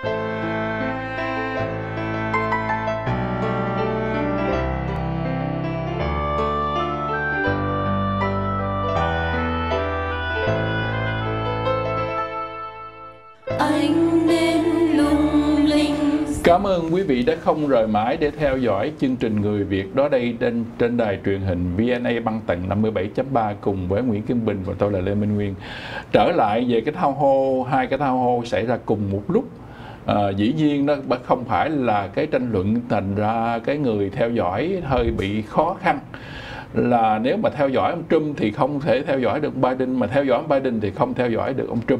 Cảm ơn quý vị đã không rời mãi để theo dõi chương trình Người Việt đó đây trên đài truyền hình VNA băng tần 57.3 cùng với Nguyễn Kim Bình và tôi là Lê Minh Nguyên. Trở lại về cái thao hô, hai cái thao hô xảy ra cùng một lúc. Dĩ nhiên nó không phải là cái tranh luận, thành ra cái người theo dõi hơi bị khó khăn. Là nếu mà theo dõi ông Trump thì không thể theo dõi được Biden, mà theo dõi ông Biden thì không theo dõi được ông Trump.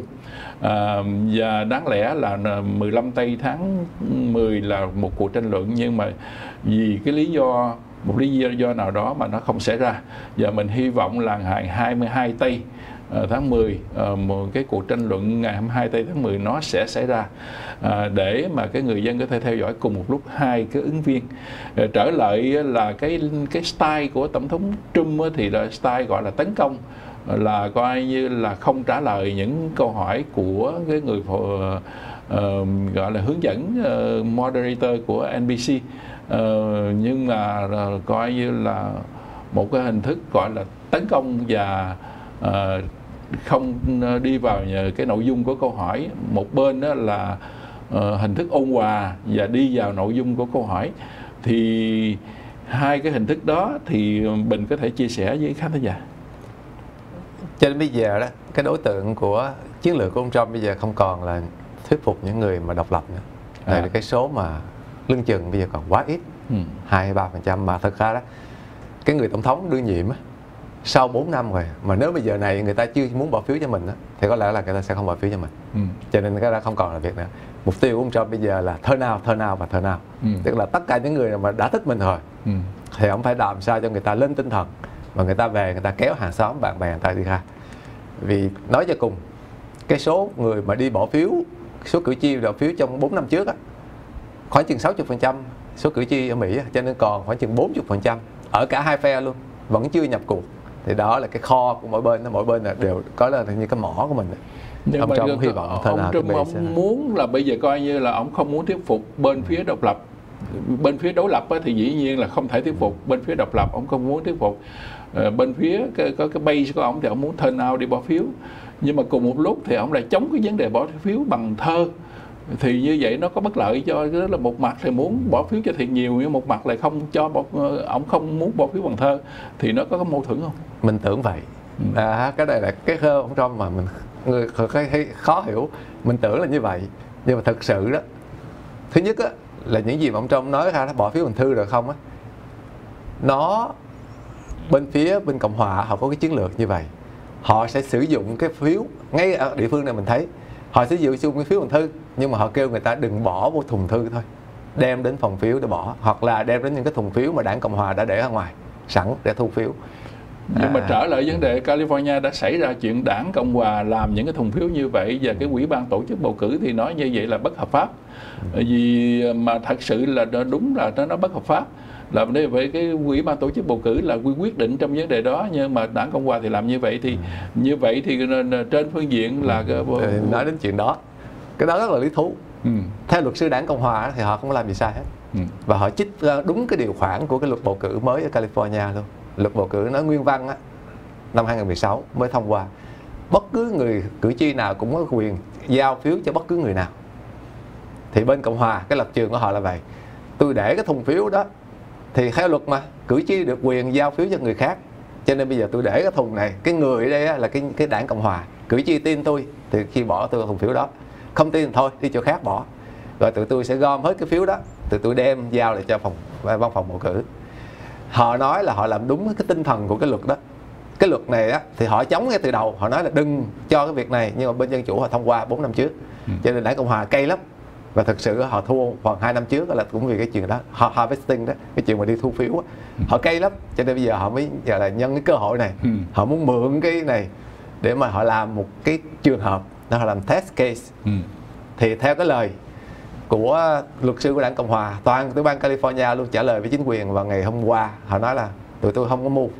Và đáng lẽ là 15 tây tháng 10 là một cuộc tranh luận, nhưng mà vì cái một lý do nào đó mà nó không xảy ra. Và mình hy vọng là ngày 22 tây tháng 10, một cái cuộc tranh luận ngày 22 tây tháng 10 nó sẽ xảy ra, để mà cái người dân có thể theo dõi cùng một lúc hai cái ứng viên. Trở lại là cái style của tổng thống Trump thì là style gọi là tấn công, là coi như là không trả lời những câu hỏi của cái người gọi là hướng dẫn, moderator của NBC, nhưng mà coi như là một cái hình thức gọi là tấn công và không đi vào cái nội dung của câu hỏi. Một bên đó là hình thức ôn hòa và đi vào nội dung của câu hỏi. Thì hai cái hình thức đó thì Bình có thể chia sẻ với khán giả. Cho đến bây giờ đó, cái đối tượng của chiến lược của ông Trump bây giờ không còn là thuyết phục những người mà độc lập nữa. Đây là cái số mà lưng chừng bây giờ còn quá ít, 2-3%. Mà thật ra đó, cái người tổng thống đương nhiệm á, sau 4 năm rồi mà nếu bây giờ này người ta chưa muốn bỏ phiếu cho mình á, thì có lẽ là người ta sẽ không bỏ phiếu cho mình. Cho nên cái đó không còn là việc nữa. Mục tiêu của ông Trump bây giờ là turn out và turn out. Tức là tất cả những người mà đã thích mình rồi thì ông phải làm sao cho người ta lên tinh thần và người ta về, người ta kéo hàng xóm bạn bè người ta đi ra. Vì nói cho cùng, cái số người mà đi bỏ phiếu, số cử tri bỏ phiếu trong 4 năm trước á, khoảng chừng 60% số cử tri ở Mỹ, cho nên còn khoảng chừng 40% ở cả hai phe luôn vẫn chưa nhập cuộc. Thì đó là cái kho của mỗi bên là đều có là như cái mỏ của mình. Nhưng ông Trump hy vọng ông Trump ông muốn là bây giờ coi như là ông không muốn thuyết phục bên phía độc lập. Bên phía đối lập thì dĩ nhiên là không thể thuyết phục. Bên phía độc lập ông không muốn thuyết phục. Bên phía có cái base của ông thì ông muốn turn out đi bỏ phiếu. Nhưng mà cùng một lúc thì ông lại chống cái vấn đề bỏ phiếu bằng thơ. Thì như vậy nó có bất lợi cho, đó là một mặt thì muốn bỏ phiếu cho thiệt nhiều, nhưng một mặt lại không cho ông không muốn bỏ phiếu bằng thơ. Thì nó có mâu thuẫn không? Mình tưởng vậy. Cái này là cái thơ ông Trump mà người khó hiểu. Mình tưởng là như vậy, nhưng mà thực sự đó, thứ nhất á, là những gì mà ông Trump nói ra, bỏ phiếu bằng thư được không á, nó bên Cộng Hòa họ có cái chiến lược như vậy. Họ sẽ sử dụng cái phiếu, ngay ở địa phương này mình thấy họ sẽ sử dụng cái phiếu bằng thư, nhưng mà họ kêu người ta đừng bỏ vô thùng thư thôi, đem đến phòng phiếu để bỏ, hoặc là đem đến những cái thùng phiếu mà đảng Cộng Hòa đã để ở ngoài sẵn để thu phiếu. Nhưng mà trở lại vấn đề California đã xảy ra chuyện đảng Cộng Hòa làm những cái thùng phiếu như vậy, và cái ủy ban tổ chức bầu cử thì nói như vậy là bất hợp pháp. Vì mà thật sự là đúng là nó bất hợp pháp, là về cái ủy ban tổ chức bầu cử là quyết định trong vấn đề đó, nhưng mà đảng Cộng Hòa thì làm như vậy thì trên phương diện là nói đến chuyện đó, cái đó rất là lý thú. Theo luật sư đảng Cộng Hòa thì họ không làm gì sai hết, và họ trích ra đúng cái điều khoản của cái luật bầu cử mới ở California luôn. Luật bầu cử nói nguyên văn á, năm 2016 mới thông qua, bất cứ người cử tri nào cũng có quyền giao phiếu cho bất cứ người nào. Thì bên Cộng Hòa cái lập trường của họ là vậy, tôi để cái thùng phiếu đó thì theo luật mà cử tri được quyền giao phiếu cho người khác, cho nên bây giờ tôi để cái thùng này, cái người ở đây á, là cái đảng Cộng Hòa, cử tri tin tôi thì khi bỏ tôi vào thùng phiếu đó, không tin thì thôi đi chỗ khác bỏ, rồi tụi tôi sẽ gom hết cái phiếu đó, tụi tôi đem giao lại cho văn phòng bầu cử. Họ nói là họ làm đúng cái tinh thần của cái luật đó. Cái luật này á thì họ chống ngay từ đầu, họ nói là đừng cho cái việc này, nhưng mà bên Dân Chủ họ thông qua 4 năm trước, cho nên đảng Cộng Hòa cay lắm. Và thực sự họ thua khoảng 2 năm trước là cũng vì cái chuyện đó, harvesting đó, cái chuyện mà đi thu phiếu đó. Họ cay lắm, cho nên bây giờ họ mới giờ là nhân cái cơ hội này, họ muốn mượn cái này để mà họ làm một cái trường hợp, họ làm test case. Thì theo cái lời của luật sư của đảng Cộng Hòa, toàn tiểu bang California luôn trả lời với chính quyền vào ngày hôm qua, họ nói là tụi tôi không có mưu,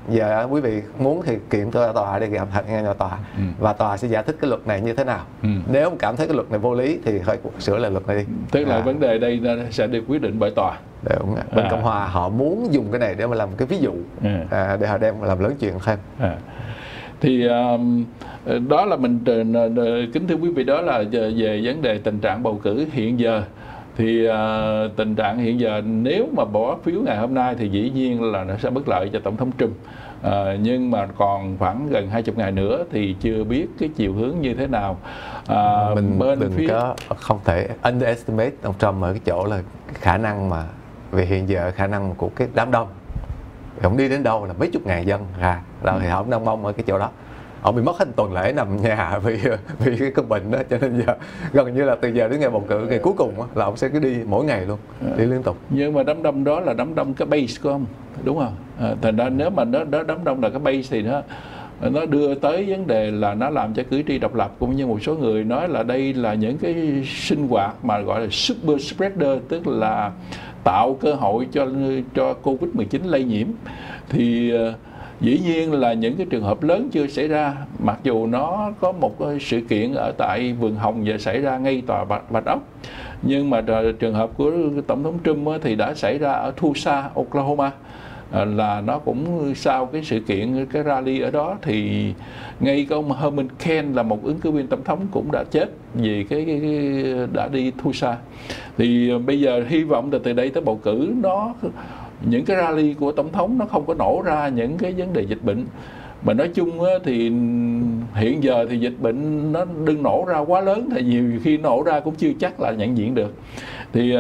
Giờ quý vị muốn thì kiện tôi ra tòa để gặp thật nghe nhà tòa, và tòa sẽ giải thích cái luật này như thế nào. Nếu cảm thấy cái luật này vô lý thì phải sửa lại luật này đi. Tức là vấn đề đây sẽ được quyết định bởi tòa. Đúng. Bên Cộng hòa họ muốn dùng cái này để mà làm cái ví dụ, để họ đem làm lớn chuyện thêm. Thì đó là mình kính thưa quý vị, đó là về vấn đề tình trạng bầu cử hiện giờ. Thì tình trạng hiện giờ nếu mà bỏ phiếu ngày hôm nay thì dĩ nhiên là nó sẽ bất lợi cho Tổng thống Trump. Nhưng mà còn khoảng gần 20 ngày nữa thì chưa biết cái chiều hướng như thế nào. Mình không thể underestimate ông Trump ở cái chỗ là khả năng mà về hiện giờ khả năng của cái đám đông. Ông đi đến đâu là mấy chục ngàn dân ra, thì họ đang mong ở cái chỗ đó. Ông bị mất hết tuần lễ nằm nhà vì cái cơn bệnh đó, cho nên giờ gần như là từ giờ đến ngày bầu cử, ngày cuối cùng đó, là ông sẽ cứ đi mỗi ngày luôn, đi liên tục. Nhưng mà đám đông đó là đám đông cái base của ông, đúng không? Thành ra nếu mà đám đông là cái base thì nó đưa tới vấn đề là nó làm cho cử tri độc lập, cũng như một số người nói là đây là những cái sinh hoạt mà gọi là super spreader, tức là tạo cơ hội cho Covid-19 lây nhiễm. Thì dĩ nhiên là những cái trường hợp lớn chưa xảy ra, mặc dù nó có một sự kiện ở tại Vườn Hồng và xảy ra ngay tòa Bạch Ốc, nhưng mà trường hợp của Tổng thống Trump thì đã xảy ra ở Tulsa, Oklahoma, là nó cũng sau cái sự kiện, cái rally ở đó thì ngay cái ông Herman Cain là một ứng cử viên tổng thống cũng đã chết vì cái đã đi Tulsa. Thì bây giờ hy vọng là từ đây tới bầu cử những cái rally của tổng thống nó không có nổ ra những cái vấn đề dịch bệnh. Mà nói chung thì hiện giờ thì dịch bệnh nó đừng nổ ra quá lớn, thì nhiều khi nổ ra cũng chưa chắc là nhận diện được. Thì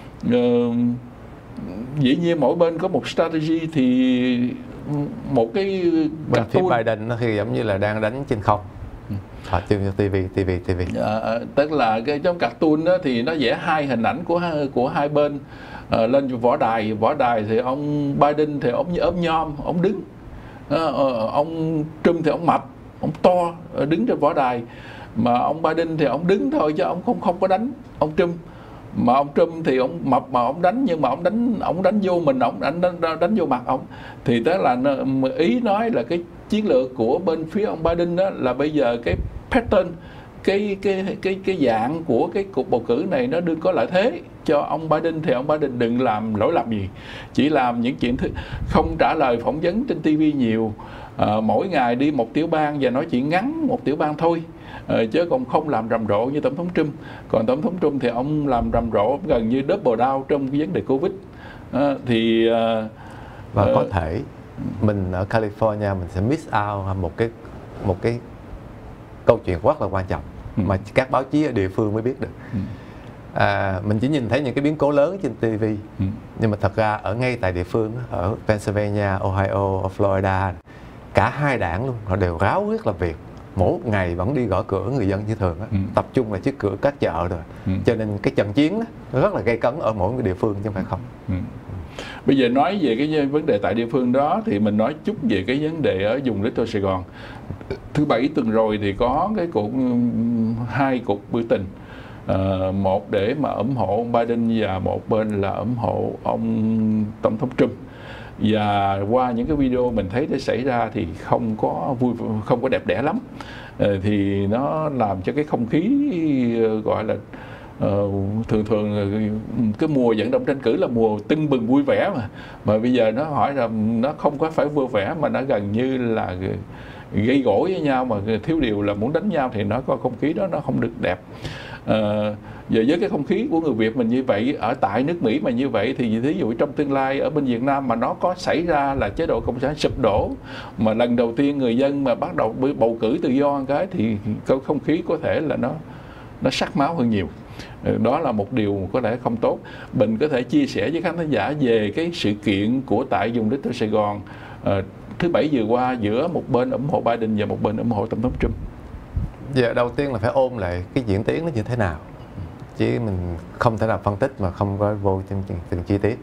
dĩ nhiên mỗi bên có một strategy, thì một cái bên phía Biden nó thì giống như là đang đánh trên không. TV. Tức là cái trong cartoon đó thì nó vẽ hai hình ảnh của hai bên lên võ đài thì ông Biden thì ông ốm nhom, ông đứng, ông Trump thì ông mập, ông to đứng trên võ đài. Mà ông Biden thì ông đứng thôi chứ ông không có đánh ông Trump. Mà ông Trump thì ông mập mà ông đánh, nhưng mà ông đánh vô mình, ông đánh vô mặt ông. Thì tức là ý nói là cái chiến lược của bên phía ông Biden đó là bây giờ cái pattern, cái dạng của cái cuộc bầu cử này nó đừng có lợi thế cho ông Biden. Thì ông Biden đừng làm lỗi lầm gì, chỉ làm những chuyện không trả lời phỏng vấn trên TV nhiều, mỗi ngày đi một tiểu bang và nói chuyện ngắn một tiểu bang thôi, chứ còn không làm rầm rộ như Tổng thống Trump. Còn Tổng thống Trump thì ông làm rầm rộ gần như double down trong cái vấn đề Covid. Và có thể mình ở California mình sẽ miss out một cái câu chuyện rất là quan trọng mà các báo chí ở địa phương mới biết được. Mình chỉ nhìn thấy những cái biến cố lớn trên TV, nhưng mà thật ra ở ngay tại địa phương, ở Pennsylvania, Ohio, Florida, cả hai đảng luôn, họ đều ráo riết làm việc, mỗi một ngày vẫn đi gõ cửa người dân như thường á, tập trung là trước cửa các chợ rồi. Cho nên cái trận chiến đó, rất là gay cấn ở mỗi cái địa phương chứ không phải không. Bây giờ nói về cái vấn đề tại địa phương đó thì mình nói chút về cái vấn đề ở vùng Little Sài Gòn. Thứ Bảy tuần rồi thì có cái hai cuộc biểu tình, một để mà ủng hộ ông Biden và một bên là ủng hộ ông Tổng thống Trump. Và qua những cái video mình thấy nó xảy ra thì không có đẹp đẽ lắm. Thì nó làm cho cái không khí gọi là thường cái mùa vận động tranh cử là mùa tưng bừng vui vẻ mà bây giờ nó hỏi là nó không có phải vui vẻ mà nó gần như là gây gổ với nhau, mà thiếu điều là muốn đánh nhau, thì nó có không khí đó nó không được đẹp. Giờ với cái không khí của người Việt mình như vậy, ở tại nước Mỹ mà như vậy, thì thí dụ trong tương lai ở bên Việt Nam mà nó có xảy ra là chế độ cộng sản sụp đổ, mà lần đầu tiên người dân mà bắt đầu bầu cử tự do cái, thì không khí có thể là nó sắc máu hơn nhiều. Đó là một điều có lẽ không tốt. Mình có thể chia sẻ với khán thính giả về cái sự kiện của tại vùng Little Sài Gòn thứ Bảy vừa qua, giữa một bên ủng hộ Biden và một bên ủng hộ Tổng thống Trump. Giờ đầu tiên là phải ôm lại cái diễn tiến nó như thế nào, chứ mình không thể nào phân tích mà không có vô trong từng chi tiết.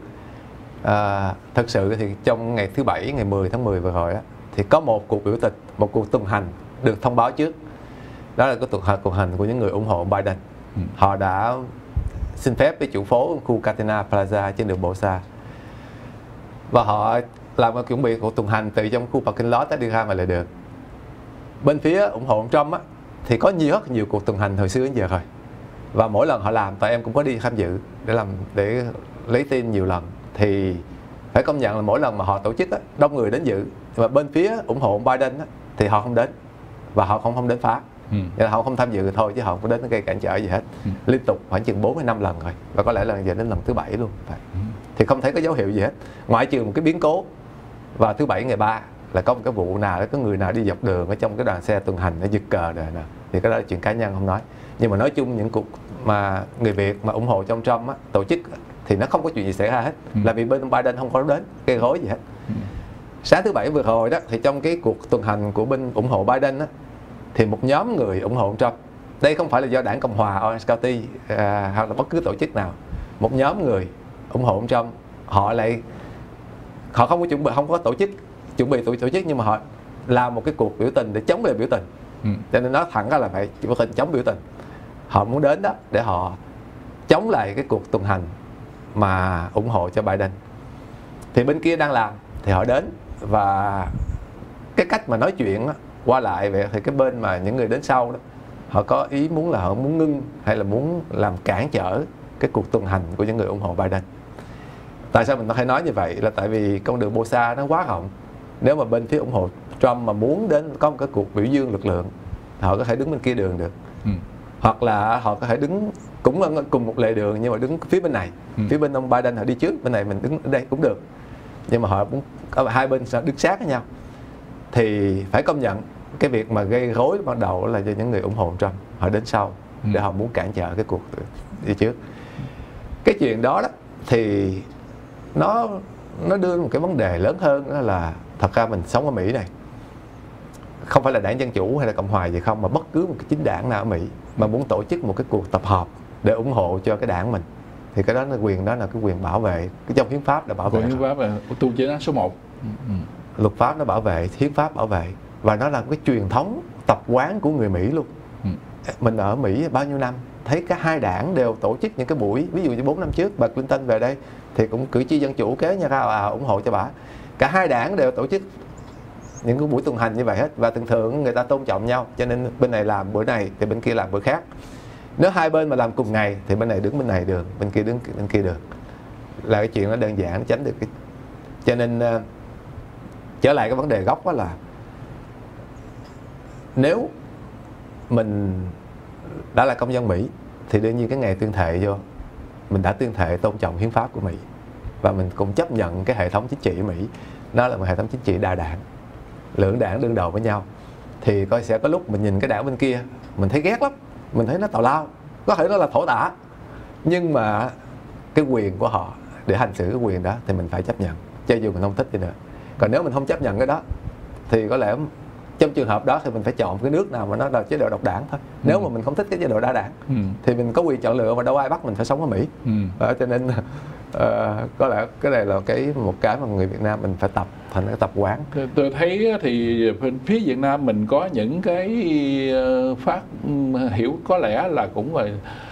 Thật sự thì trong ngày thứ Bảy, ngày 10 tháng 10 vừa rồi á, thì có một cuộc biểu tình, một cuộc tuần hành được thông báo trước. Đó là cái cuộc hành của những người ủng hộ Biden. Họ đã xin phép với chủ phố khu Catena Plaza trên đường Bộ Xa, và họ làm chuẩn bị cuộc tuần hành từ trong khu parking lot tới đi ra mà lại được. Bên phía ủng hộ ông Trump á, thì có rất nhiều cuộc tuần hành hồi xưa đến giờ rồi, và mỗi lần họ làm, tại em cũng có đi tham dự để lấy tin nhiều lần, thì phải công nhận là mỗi lần mà họ tổ chức á, đông người đến dự, và bên phía ủng hộ Biden á, thì họ không đến, và họ không đến phá. Vậy là họ không tham dự thôi, chứ họ không có đến gây cản trở gì hết. Liên tục khoảng chừng 4-5 lần rồi, và có lẽ là giờ đến lần thứ 7 luôn. Thì không thấy có dấu hiệu gì hết, ngoại trừ một cái biến cố vào thứ 7 ngày 3 là có một cái vụ nào đó, có người nào đi dọc đường ở trong cái đoàn xe tuần hành nó giật cờ rồi nè, thì cái đó là chuyện cá nhân không nói. Nhưng mà nói chung những cuộc mà người Việt mà ủng hộ trong Trump á, tổ chức thì nó không có chuyện gì xảy ra hết, là vì bên Biden không có đến gây rối gì hết. Sáng thứ 7 vừa rồi đó, thì trong cái cuộc tuần hành của bên ủng hộ Biden á, thì một nhóm người ủng hộ ông Trump, đây không phải là do đảng Cộng hòa Orange County hoặc là bất cứ tổ chức nào, một nhóm người ủng hộ ông Trump, họ không có không có chuẩn bị tổ chức, nhưng mà họ làm một cái cuộc biểu tình để chống lại biểu tình. Cho nên nói thẳng ra là phải biểu tình chống biểu tình. Họ muốn đến đó để họ chống lại cái cuộc tuần hành mà ủng hộ cho Biden. Thì bên kia đang làm thì họ đến, và cái cách mà nói chuyện đó, qua lại vậy, thì cái bên mà những người đến sau đó, họ có ý muốn là họ muốn ngưng hay là muốn làm cản trở cái cuộc tuần hành của những người ủng hộ Biden. Tại sao mình có thể nói như vậy? Là tại vì con đường Bosa nó quá rộng. Nếu mà bên phía ủng hộ Trump mà muốn đến có một cái cuộc biểu dương lực lượng, họ có thể đứng bên kia đường được. Hoặc là họ có thể đứng cũng cùng một lề đường, nhưng mà đứng phía bên này. Phía bên ông Biden họ đi trước, bên này mình đứng ở đây cũng được. Nhưng mà họ cũng hai bên sẽ đứng sát với nhau. Thì phải công nhận cái việc mà gây rối ban đầu là do những người ủng hộ Trump, họ đến sau để họ muốn cản trở cái cuộc đi trước. Cái chuyện đó thì nó đưa một cái vấn đề lớn hơn, đó là thật ra mình sống ở Mỹ này, không phải là đảng Dân Chủ hay là Cộng Hòa gì không, mà bất cứ một cái chính đảng nào ở Mỹ mà muốn tổ chức một cái cuộc tập hợp để ủng hộ cho cái đảng mình, thì cái đó là cái quyền bảo vệ, cái trong hiến pháp đã bảo vệ. Hiến pháp là tu chế án số 1. Luật pháp nó bảo vệ, hiến pháp bảo vệ, và nó là một cái truyền thống tập quán của người Mỹ luôn. Mình ở Mỹ bao nhiêu năm thấy cả hai đảng đều tổ chức những cái buổi, ví dụ như 4 năm trước bà Clinton về đây thì cũng cử tri Dân Chủ kéo nhau ra ủng hộ cho bà. Cả hai đảng đều tổ chức những cái buổi tuần hành như vậy hết, và thường thường người ta tôn trọng nhau, cho nên bên này làm bữa này thì bên kia làm bữa khác. Nếu hai bên mà làm cùng ngày thì bên này đứng bên này được, bên kia đứng bên kia được, là cái chuyện nó đơn giản, nó tránh được cái. Cho nên trở lại cái vấn đề gốc đó là nếu mình đã là công dân Mỹ thì đương nhiên cái ngày tuyên thệ vô, mình đã tuyên thệ tôn trọng hiến pháp của Mỹ, và mình cũng chấp nhận cái hệ thống chính trị của Mỹ nó là một hệ thống chính trị đa đảng, lưỡng đảng đương đầu với nhau. Thì sẽ có lúc mình nhìn cái đảng bên kia mình thấy ghét lắm, mình thấy nó tào lao, có thể nó là thổ tả, nhưng mà cái quyền của họ để hành xử cái quyền đó thì mình phải chấp nhận, cho dù mình không thích đi nữa. Còn nếu mình không chấp nhận cái đó thì có lẽ trong trường hợp đó thì mình phải chọn cái nước nào mà nó là chế độ độc đảng thôi. Nếu mà mình không thích cái chế độ đa đảng thì mình có quyền chọn lựa, và đâu ai bắt mình phải sống ở Mỹ. Cho nên có lẽ cái này là một cái mà người Việt Nam mình phải tập thành cái tập quán. Tôi thấy thì phía Việt Nam mình có những cái phát hiểu có lẽ là cũng là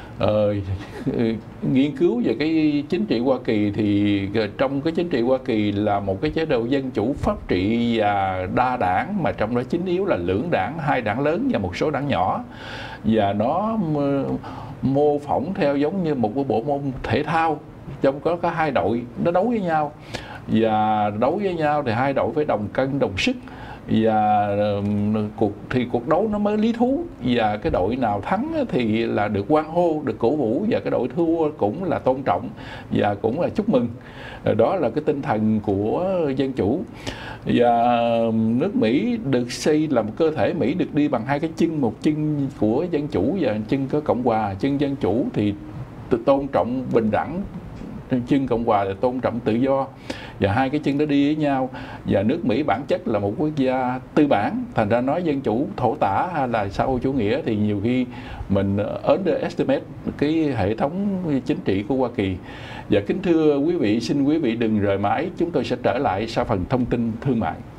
nghiên cứu về cái chính trị Hoa Kỳ, thì trong cái chính trị Hoa Kỳ là một cái chế độ dân chủ pháp trị và đa đảng, mà trong đó chính yếu là lưỡng đảng, hai đảng lớn và một số đảng nhỏ, và nó mô phỏng theo giống như một bộ môn thể thao, trong có hai đội nó đấu với nhau, và đấu với nhau thì hai đội phải đồng cân đồng sức, và cuộc đấu nó mới lý thú, và cái đội nào thắng thì là được hoan hô, được cổ vũ, và cái đội thua cũng là tôn trọng và cũng là chúc mừng. Đó là cái tinh thần của dân chủ. Và nước Mỹ được xây là một cơ thể Mỹ được đi bằng hai cái chân, một chân của dân chủ và chân của Cộng hòa. Chân dân chủ thì tôn trọng bình đẳng, chân Cộng hòa là tôn trọng tự do, và hai cái chân đó đi với nhau. Và nước Mỹ bản chất là một quốc gia tư bản, thành ra nói dân chủ thổ tả hay là xã hội chủ nghĩa thì nhiều khi mình underestimate cái hệ thống chính trị của Hoa Kỳ. Và kính thưa quý vị, xin quý vị đừng rời mãi, chúng tôi sẽ trở lại sau phần thông tin thương mại.